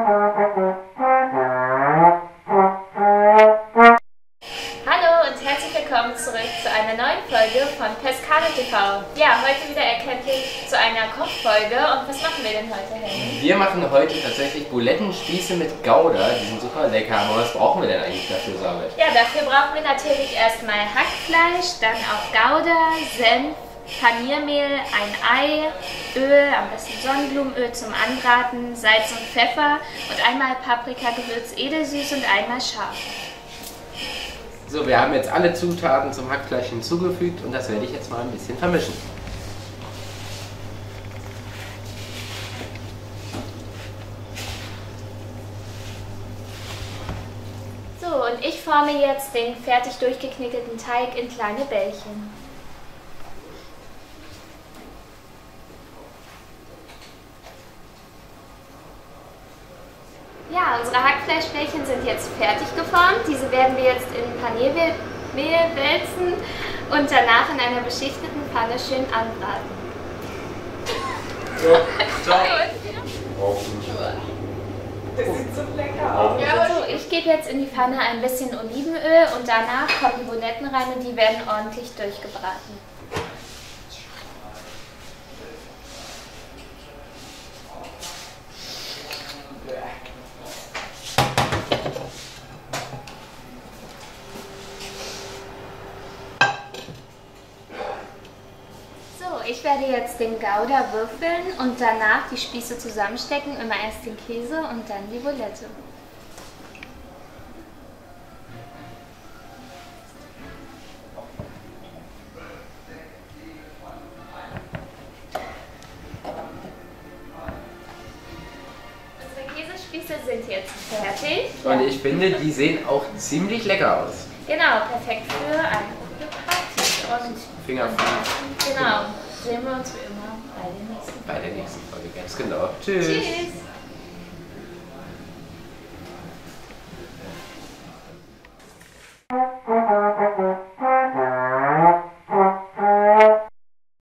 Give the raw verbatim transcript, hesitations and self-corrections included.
Hallo und herzlich willkommen zurück zu einer neuen Folge von Pescado T V. Ja, heute wieder erkenntlich zu einer Kochfolge. Und was machen wir denn heute, Henning? Wir machen heute tatsächlich Bulettenspieße mit Gouda. Die sind super lecker. Aber was brauchen wir denn eigentlich dafür, Sabit? Ja, dafür brauchen wir natürlich erstmal Hackfleisch, dann auch Gouda, Senf, Paniermehl, ein Ei, Öl, am besten Sonnenblumenöl zum Anbraten, Salz und Pfeffer und einmal Paprikagewürz edelsüß und einmal scharf. So, wir haben jetzt alle Zutaten zum Hackfleisch hinzugefügt und das werde ich jetzt mal ein bisschen vermischen. So, und ich forme jetzt den fertig durchgekneteten Teig in kleine Bällchen. Ja, unsere Hackfleischbällchen sind jetzt fertig geformt. Diese werden wir jetzt in Paniermehl wälzen und danach in einer beschichteten Pfanne schön anbraten. So, ciao. Das sieht so lecker aus. So, ich gebe jetzt in die Pfanne ein bisschen Olivenöl und danach kommen die Buletten rein und die werden ordentlich durchgebraten. Ich werde jetzt den Gouda würfeln und danach die Spieße zusammenstecken. Immer erst den Käse und dann die Bulette. Unsere Käsespieße sind jetzt fertig. Und ich finde, die sehen auch ziemlich lecker aus. Genau, perfekt für eine gute Party. Und Finger Genau. Sehen wir uns wie immer bei der nächsten Bei der nächsten Folge, ganz genau. Tschüss. Tschüss.